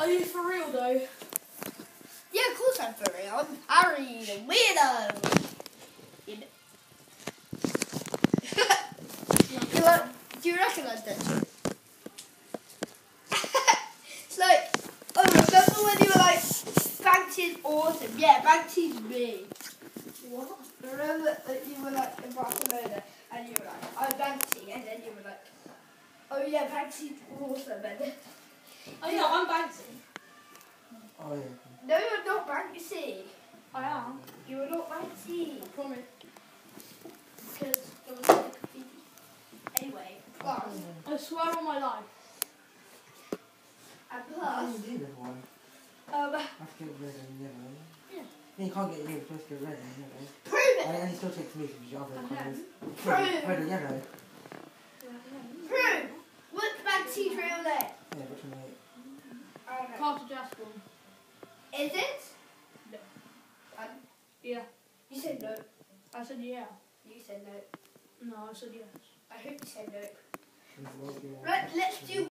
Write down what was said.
Are you for real though? Yeah, of course I'm for real. I'm Harry the weirdo. Do you recognise that shit? It's like, oh, remember when you were like, Banksy's awesome. Yeah, Banksy's me. What? Remember that you were like in Barcelona and you were like, I'm Banksy, and then you were like, oh yeah, Banksy's awesome. And then, Oh yeah, I'm Banksy. Oh yeah. no, you're not Banksy. I am. You're not Banksy. I promise. Because there was like graffiti. Anyway, plus, I swear on my life. and What plus, do you do with one? um, I have to get red and yellow. Yeah. Yeah, you can't get yellow, you're supposed to get red and yellow. prove it. And he still takes me from the other colours. Prove. Red and yellow. Prove. What's Banksy's real name? Yeah, which one mate? Okay. Carter Jasper. Is it? No. Yeah. You said no. I said yeah. You said no. No, I said yes. I hope you said no. It's like, Right, let's do